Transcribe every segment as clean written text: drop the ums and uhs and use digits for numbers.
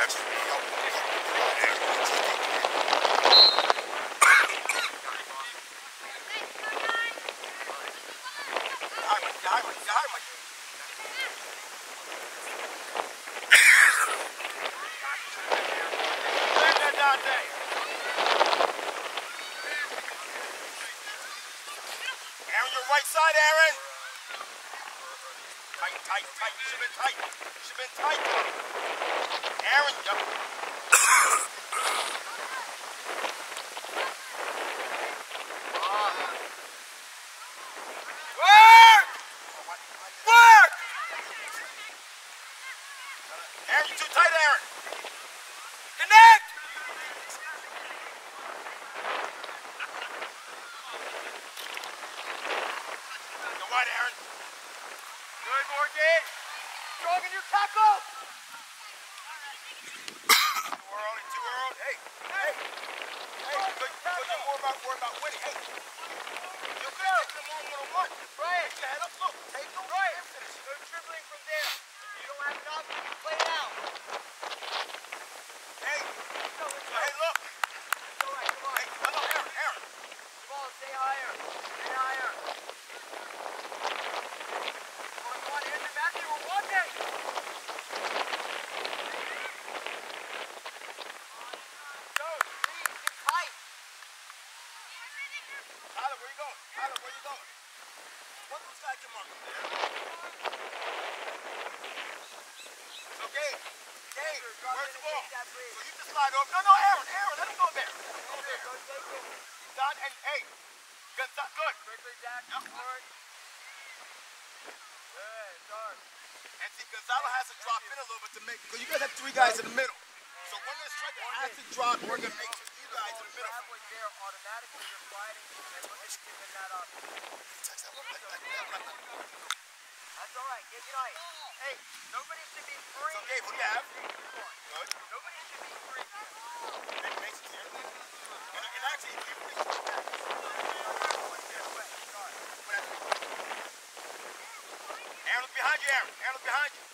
Aaron, your right side, Aaron. Tight, tight, tight. You should have been tight. You should have been tight. Aaron, yep. Work! Work! Aaron, you're too tight, Aaron. Connect! Go wide, Aaron. Good, Morgan. Strong in your tackle. Too early, too early. Hey, hey. Hey, you're more about winning. Hey. You could have taken them on one-on-one. Right. Take your head up, look. Take them. Right. No dribbling from there. You don't have enough, you can play it out. Hey. Hey, look. It's all right, come on. Hey, no, Aaron. Come on, stay higher. Stay higher. Come on, Anthony Matthew, we're walking. Go, please, get tight. Tyler, where you going? Tyler, where you going? What looks like your mark up there? So, Gabe, where's the ball? So you just slide over. No, Aaron, let him go there. Go there. Go take it. Done, and hey, good. Quickly, Jack. Yep. Forward. Good, start. And see, Gonzalo has to drop in a little bit to make, because you guys have three guys in the middle. So when the striker has to drop, we're going to make you guys in the middle. Halfway there, automatically you're sliding and look at giving that up. That's all right, get tight. Hey, nobody should be free. So, Gabe, who do you have? Good. Nobody should be free. Mason's here. And actually, if you Aaron, look behind you, Aaron. Aaron, look behind you.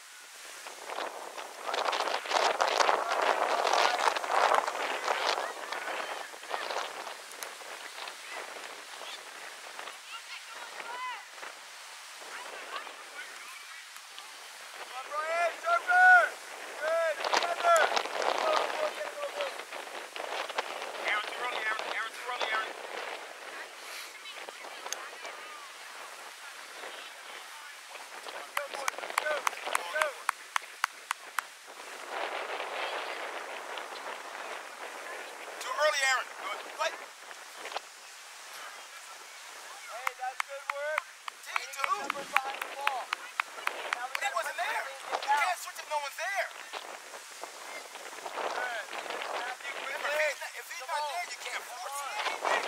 Aaron, good. Play. Hey, that's good work. T2. Numbers behind the ball. It wasn't there. You can't switch if no one's there. Good. If he's not there, you can't force it.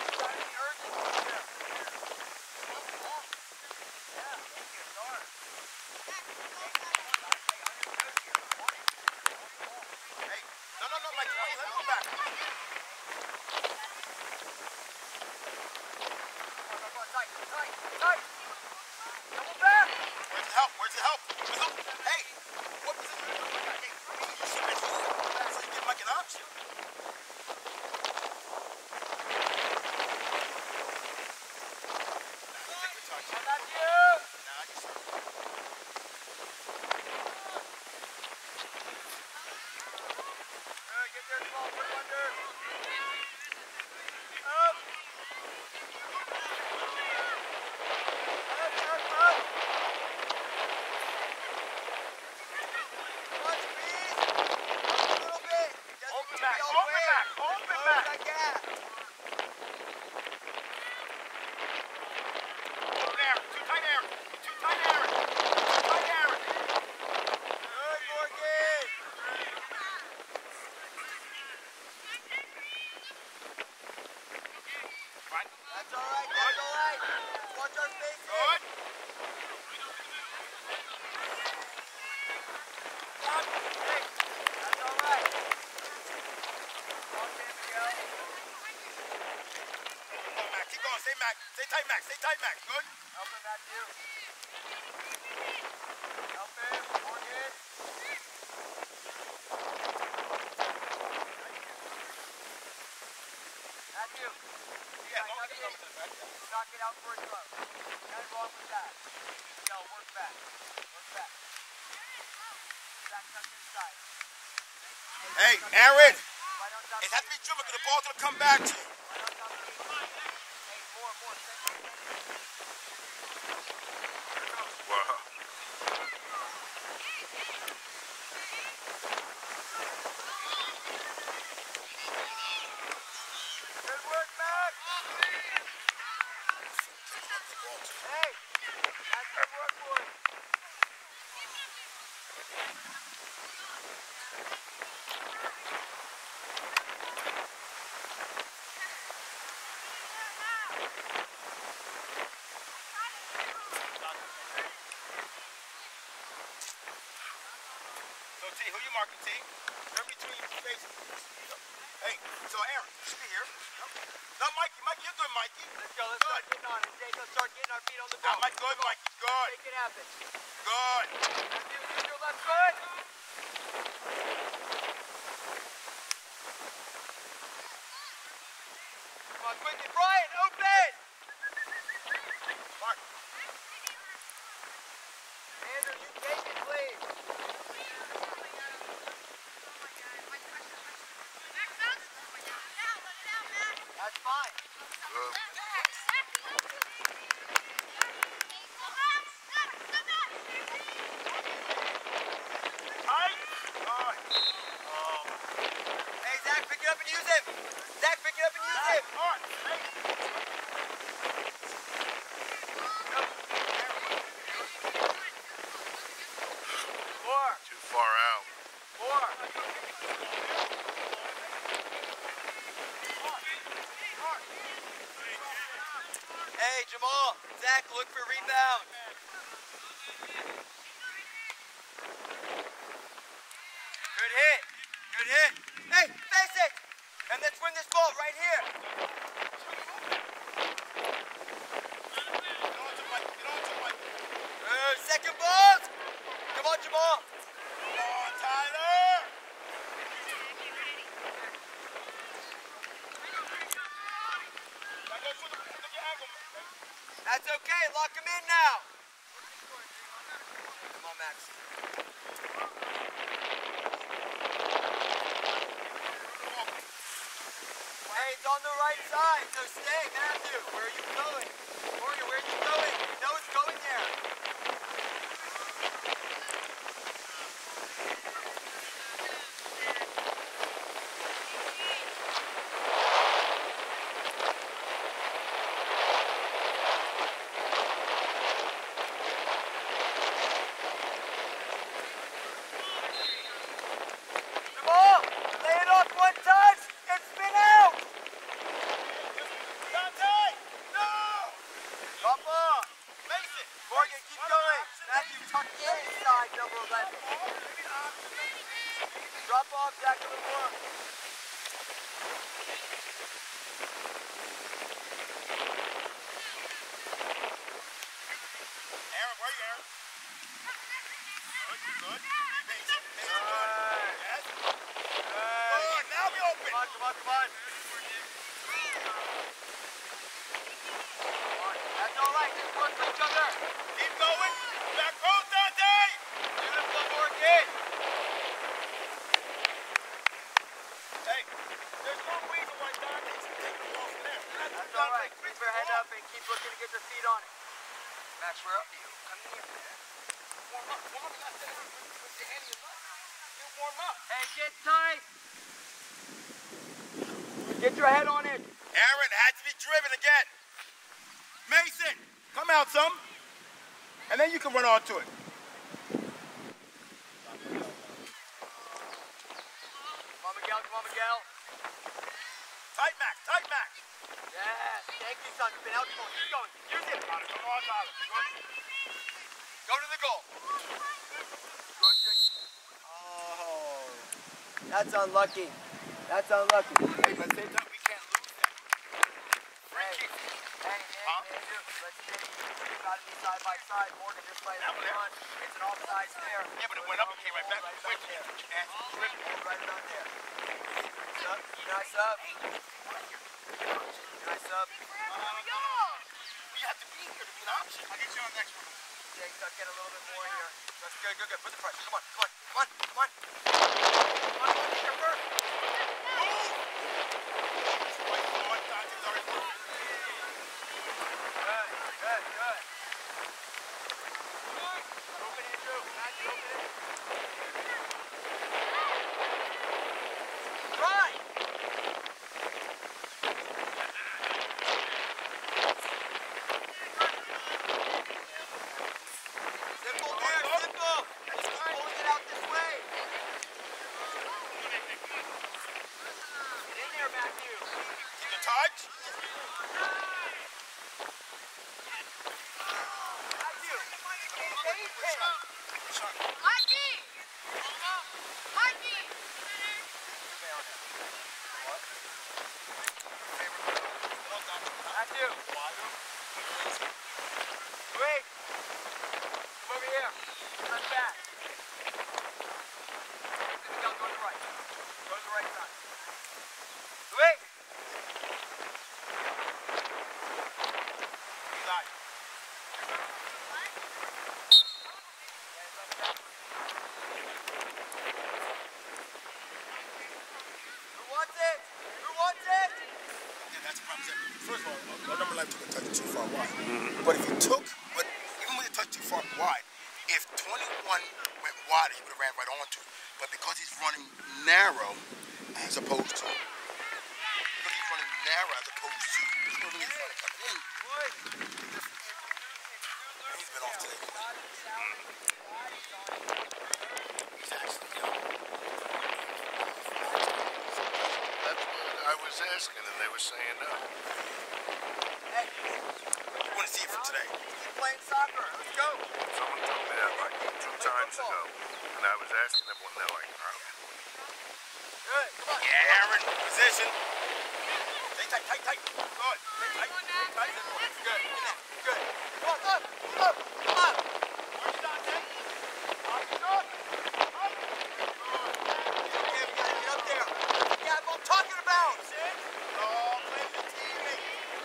Hey, no, Mike, let him go back. Tight. Double back. Where's the help? Hey, what position? Hey, you should have been so you give Mike an option. Take the touch. That's you. Nah, you sir. Good, get there, small, put him under. Up. That's all right. Watch our space. Good. Hey, that's all right. Watch him go. Come on, Mac. Keep going. Stay tight, Mac. Good. Help him, Matthew. Help him. Morgan. Knock it out for a throw. Nothing wrong with that. Yo, work back. Work back. Back tucked inside. Hey, Aaron! Right on top It has to be driven because the ball's going to come back to you. Right on top of you. Hey, more. Wow. Good work, Max. Hey, that's good work, boys. So, T, who you marking, T? They're between your faces. Hey, so Aaron, you should be here. No, Mikey, you're good, Mikey. Let's go, let's start getting on it. Jake, let's start getting our feet on the ball. Mike, good, Mikey, good. Make it happen. Good. Use your left foot. Come on, quickly. Brian, open! Mark. Andrew, you take it, please. That's fine. Good. Hey, Zach, pick it up and use it. Zach, pick it up and use it. Four. Too far out. Four. Hey, Jamal. Zach, look for rebound. Good hit. Good hit. Hey, face it. And let's win this ball right here. Second balls. Come on, Jamal. Come on, Tyler. That's okay. Lock him in now. Come on, Max. Hey, it's on the right side, so stay, Matthew. Where are you going? Morgan, where are you going? You know it's going there. Jamal, lay it off one touch and spin out. Drop off. Mason. Morgan, keep going. Matthew, tuck inside number 11. Drop off, Jack, a little more. Aaron, where are you, Aaron? Good. Mason, good. Yes. Good. Now we open. Come on. That's all right. Just work for each other. Keep going. Back row, Dante. Beautiful, Morgan. Hey, there's no reason why Dante should take the ball from there. That's all right. Keep your head up and keep looking to get your feet on it. Max, we're up to you. Come in here, man. Warm up. You're not sitting there with your hand in your lap. You warm up. Hey, get tight. Get your head on it. Aaron had to be driven again. Mason, come out some. And then you can run onto it. Come on, Miguel. Tight, Max. Yes. Thank you, son. You've been out. Keep going. Use it. Come on, Tyler. Go to the goal. Good, Jake. Oh. That's unlucky. Hey, but at the same time, we can't lose that. Free kick. Hey, Andrew, let's see. You got to be side by side. Morgan just played that one. It's an offside there. Yeah, but it went up and came right back. Right there. And Right on there. Nice up. Nice up. You have to be here to be an option. I'll get you on the next one. Jake, duck in a little bit more here. That's good, good, good. Put the pressure. Come on, come on, come on, come on. Come on, get your first. Move! Right forward, Dodgers are in front. Good, good, good. Open it, Drew. Matthew, open it. Right! Simple there, simple. Just keep pulling it out this way. Get in there, Matthew. Keep the touch. Matthew, save him. Mikey! Mikey! Matthew. Wait. Come over here. Left back. Go to the right. Go to the right side. Wait. Eli. Who wants it? Who wants it? Yeah, that's the problem. First of all, our number 11 took a touch too far wide. But if he took, even when he touched too far wide, if 21 went wide, he would have ran right onto it. But because he's running narrow, as opposed to, moving in front of coming in, he's been off today. He's actually young. That's what I was asking, and they were saying no. Hey, You want to see it from today? keep playing soccer. Let's go. Someone told me that like 2 times ago, and I was asking them, well, no, like, Good. Come on. Yeah, Aaron, position. Stay tight, tight, tight. Good. Stay tight, stay tight. Good. In there. Good. Come on, up, up, up. Where's Dante? Okay, we gotta get up there. Yeah, that's what I'm talking about. Oh, play the teammate.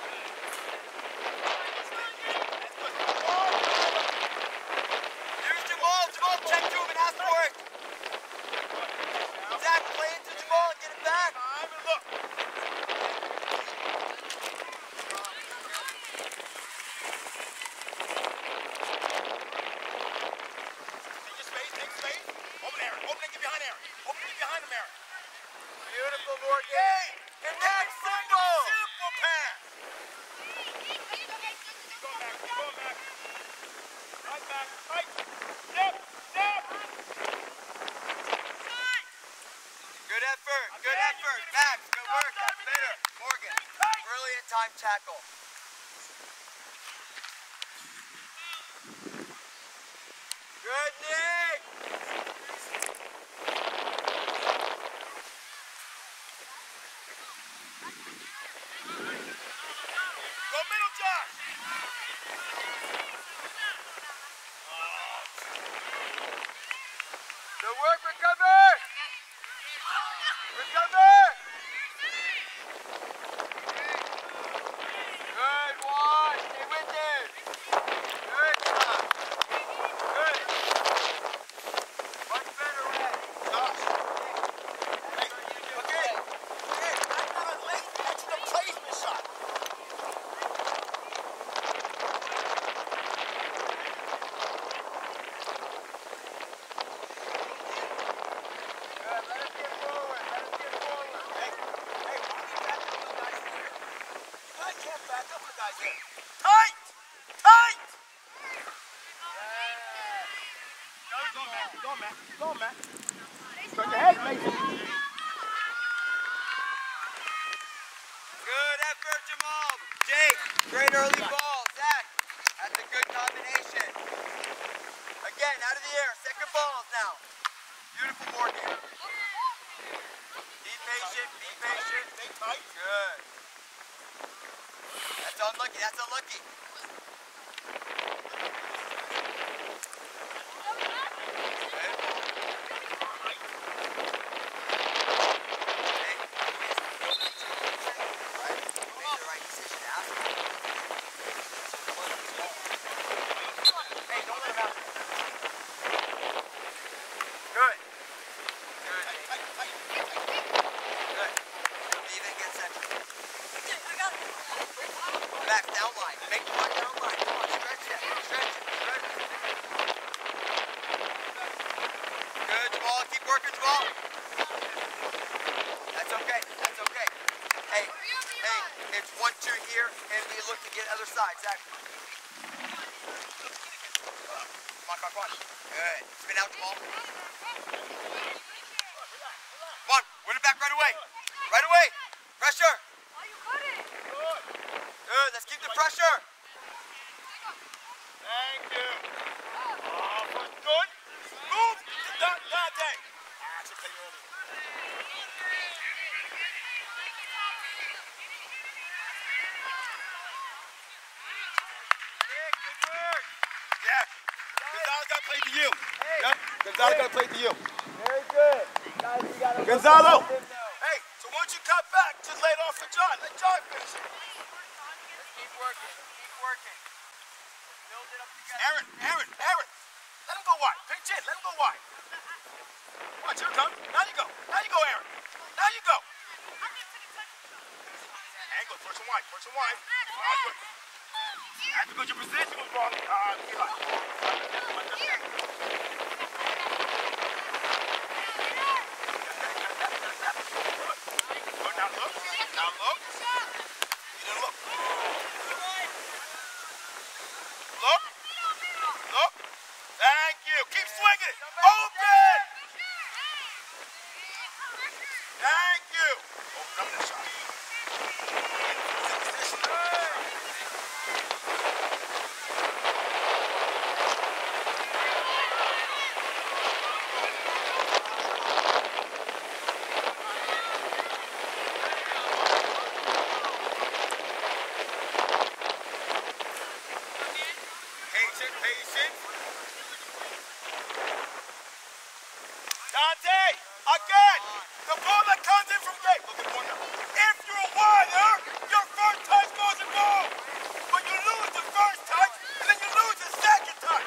Here's Jamal. Jamal, check to him and ask for it. Zach, play it to Jamal and get it back. Time and look. Take space. Open Aaron. Open and get behind Aaron. Open and get behind him, Aaron. Beautiful, Morgan. And that's simple. Simple pass. Go back. Go back. Right back. Right. Step. Step. Good effort. Good effort. Max, good work. That's better. Morgan, brilliant time tackle. Good, Nick. Go middle, Josh. Good work, recover. Recover. Good one. Stay with it. Good job. Good. Much better, Red. Josh. Hey. Okay. Hey, that's not a late. That's an placement shot. Good. Let us get forward. Let us get forward. Hey, why don't you back up the guys here? You guys can't back up the guys here. Tight! Tight! Go, Matt. Go, Matt. Go your head, Mason. Good effort, Jamal. Jake, great early ball. Zach, that's a good combination. Again, out of the air. Second balls now. Beautiful, Morgan. Be patient. Be patient. Stay tight. Good. That's unlucky. That's unlucky. Good. Hey, ball. That's okay. That's okay. Hey, it's 1-2 here, and we look to get other side. Zach. Come on. Good. Spin out the ball. Come on. Win it back right away. Right away. Pressure. Good. Let's keep the pressure. Thank you. Good. Move. Dante. I should take it early. Good work. Yeah. Gonzalo's got to play to you. Yep. Gonzalo's got to play to you. Very good. Guys, we got to Gonzalo. Hey, so once you cut back, just lay it off for John. Let John finish it. Keep working. Keep working. Build it up together. Aaron. Let him go wide. Pinch in. Let him go wide. Watch, here it comes. Now you go, Aaron. Now you go. Angle, push him wide. That's because your position was wrong, Eli. Good, now look. You didn't look. Look. Thank you. Keep swinging it. Open. Thank you. Open up that shot. Patient. Dante, again, the ball that comes in from Gabe. Look at one now. If you're a wider, your first touch goes in goal. But you lose the first touch, and then you lose the second touch.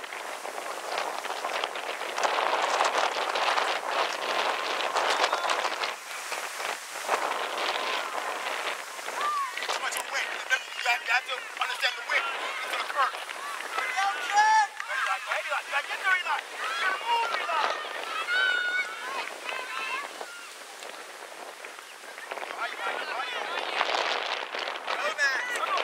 Too much of a win. You have to understand the win. It's going to occur. Get there, Eli. Move, Eli. Go, Max.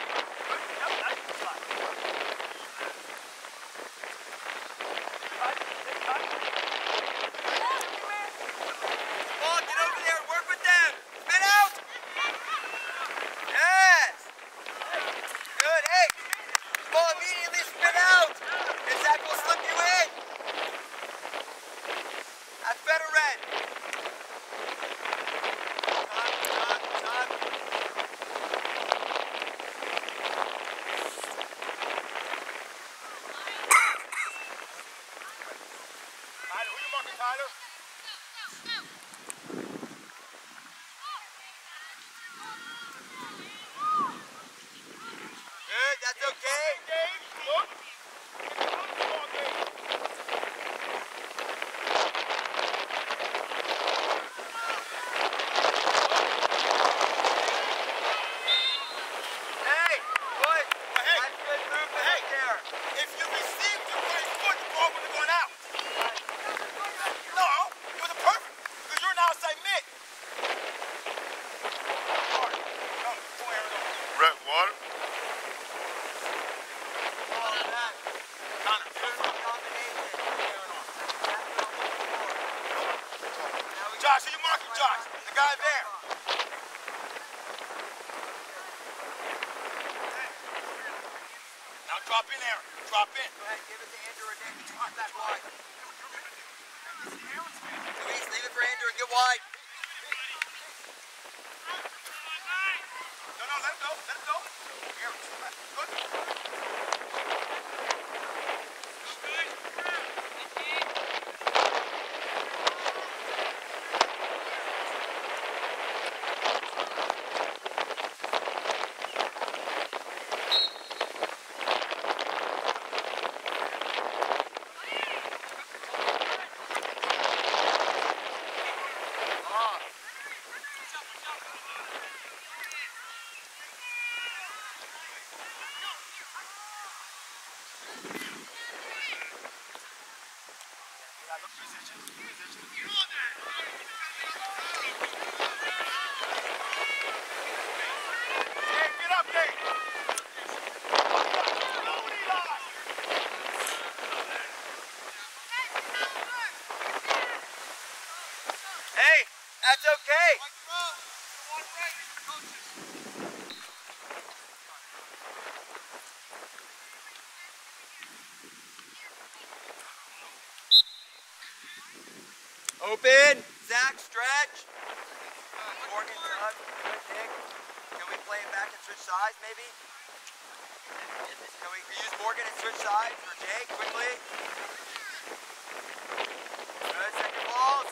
Come on, get over there and work with them. Spin out. Yes. Good. Hey, ball immediately spin out. And Zach will slip you in. That's better, Red. Time. Tyler, who you marking, Tyler? Good, that's okay. Dave, look. Hey, good. That's good movement right there. If you received your right foot, the ball would have gone out. No, it was a perfect, because you're an outside mid. Red water? Oh, Max. Connor, Beautiful combination. Josh, who you marking, Josh? The guy there. Now drop in, Aaron. Drop in. Go ahead, give it to Andrew or Nick. Drop that wide. Luis, leave it for Andrew and get wide. No, let him go. Aaron, good. Hey, that's okay. Open. Zach, stretch. Morgan, tug. Good, Nick. Can we play it back and switch sides, maybe? Can we use Morgan and switch sides for Jake, quickly? Good, second balls.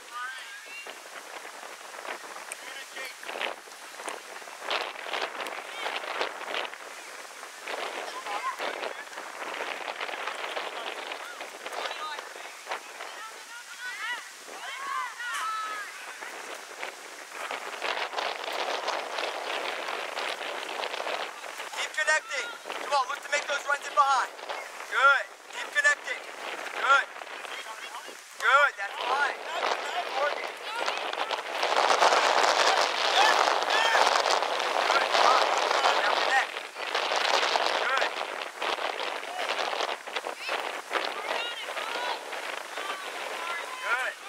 Keep connecting. Come on, look to make those runs in behind. Good. Keep connecting. Good. Good, that's fine. Morgan. Good, come on. Now connect. Good. Good.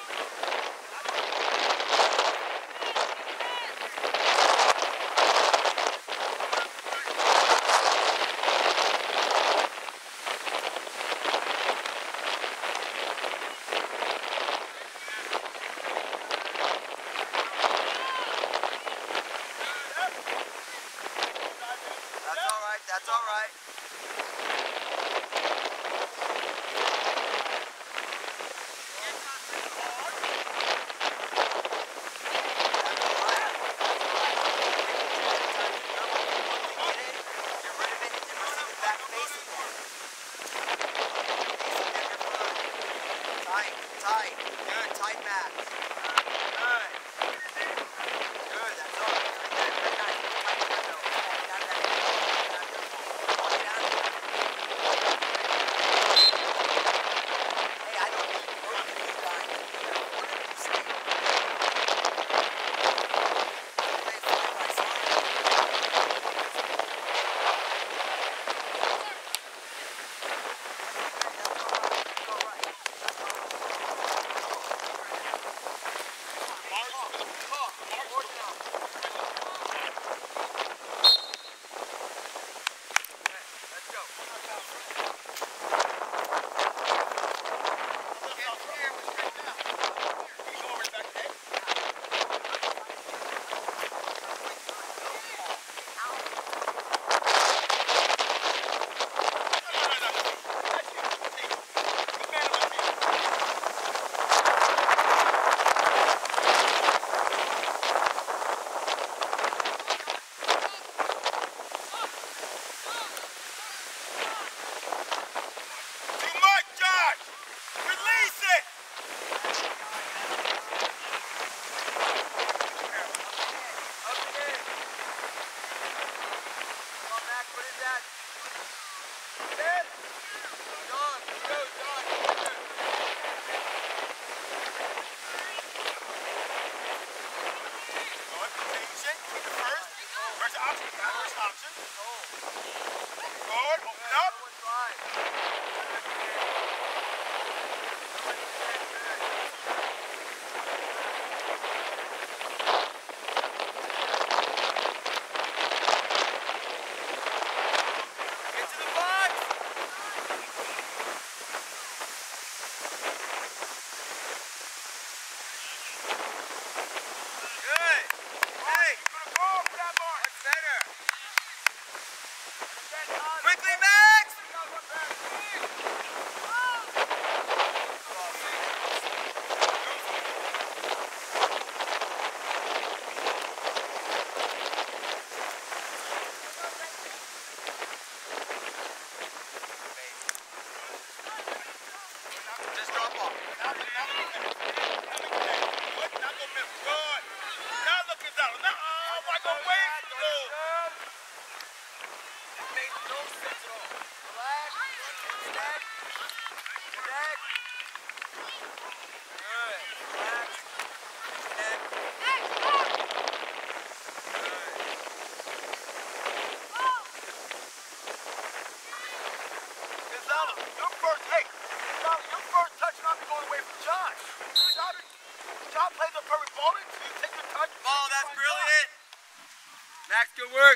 not play the perfect ball in, so you take your touch. Ball, that's brilliant. Max, good work.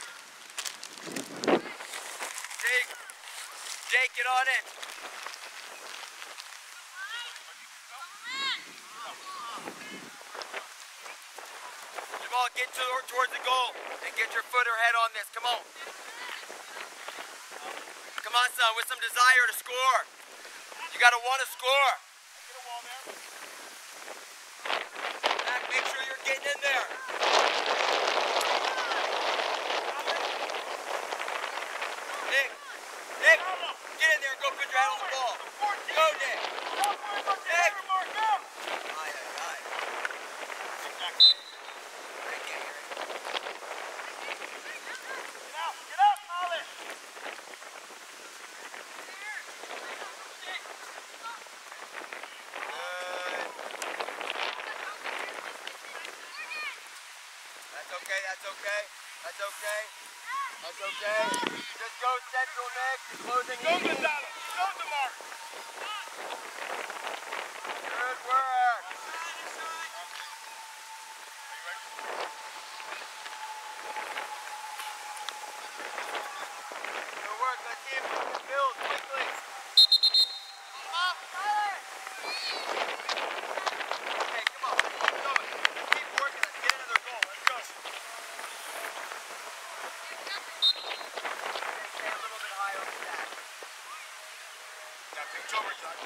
Jake, get on it. Jamal, get towards the goal and get your foot or head on this. Come on. Come on, son, with some desire to score. You got to want to score. Max, make sure you're getting in there. Nick, get in there and go put your head on the ball. Go, Nick. Nick. Aye. Get up, Hollis. That's okay. Just go central, Nick. Closing in. Go, Gonzalo. Go, DeMar. Good work. Good work. Let's see if we can build quickly. Okay, come on. Keep going. Keep working. Let's get another goal. Let's go. Stay a little bit higher on the back. Got picked over, John.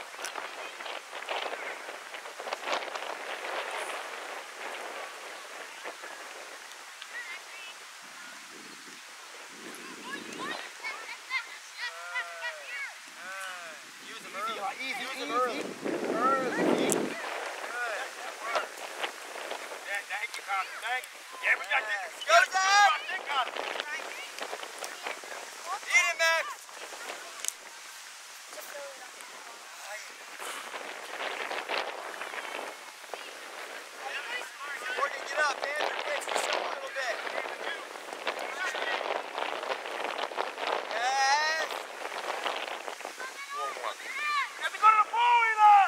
Use them early. Easy. Good. That worked. Yeah, thank you, Connor. Thank you. Yeah, we got this. Goes up! Think, Connor. Eat it, Max! Morgan, get up, man. Your legs are showing a little bit. Yes! You have to go to the ball, Eli!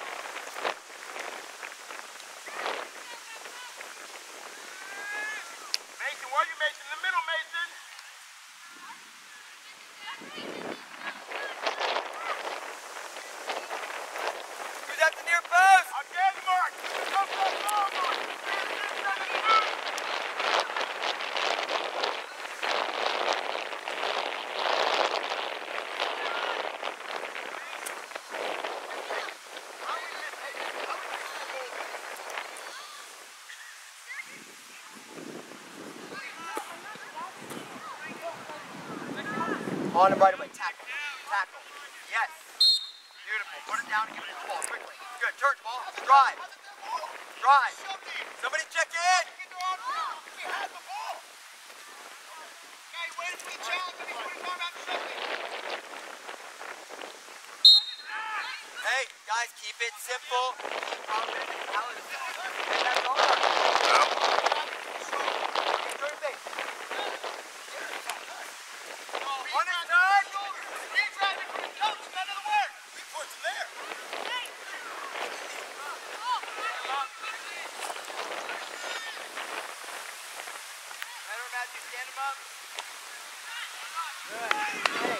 Mason, where are you, Mason? In the middle, Mason. Who's at the near post? Again, Mark. Go, Mark. On and right away. Tackle. Yes. Beautiful. Put it down and give it the ball quickly. Good. Turn the ball. Drive. Somebody check in. Hey, guys, keep it simple. And that's all. Turn base. On his side. He's driving for the coach. None of the work. We put him there. Better, Matthew, stand him up. Good. Hey.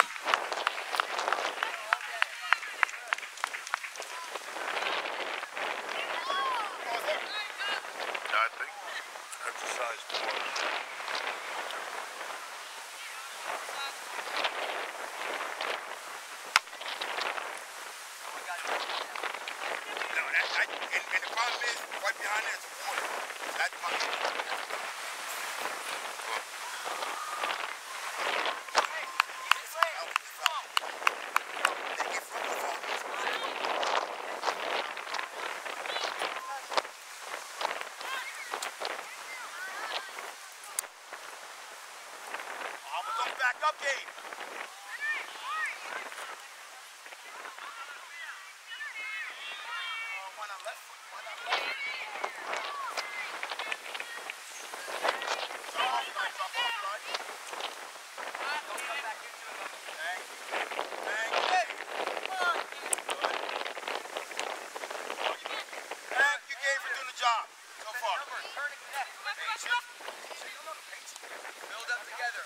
I think exercise more. No, and the problem is, right behind there is the water. That's my... Back up, Gabe. Why not left foot? Why not left foot? Drop off, right? Don't come back into it. Thank you. Hey, come on. Good. Thank you, Gabe, for doing the job. So far. Turn and connect. Build up together.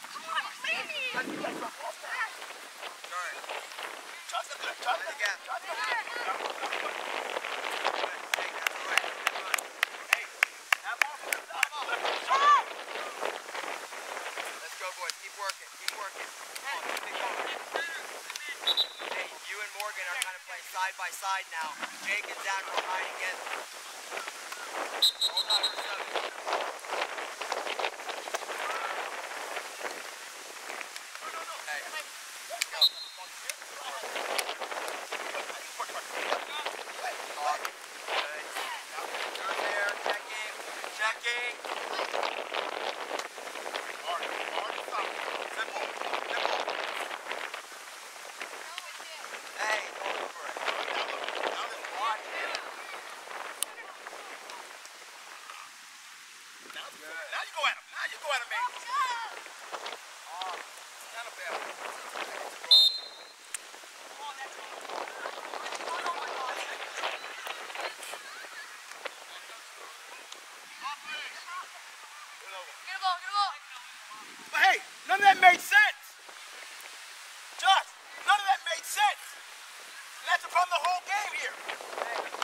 Turn. Try it again. Let's go, boys. Keep working. Keep working. Come on, keep going. Hey, you and Morgan are kind of playing side by side now. Jake and Zach are high together. Hold on for 7. Hey, let's go. Good. You're there. Checking. Checking. Simple. Simple. Hey, go over it. Watch it. Now you go at him. Now you go at him, man. Not a bad one. Get a ball, get a ball. But hey, none of that made sense. Josh, none of that made sense. And that's the problem the whole game here. Hey,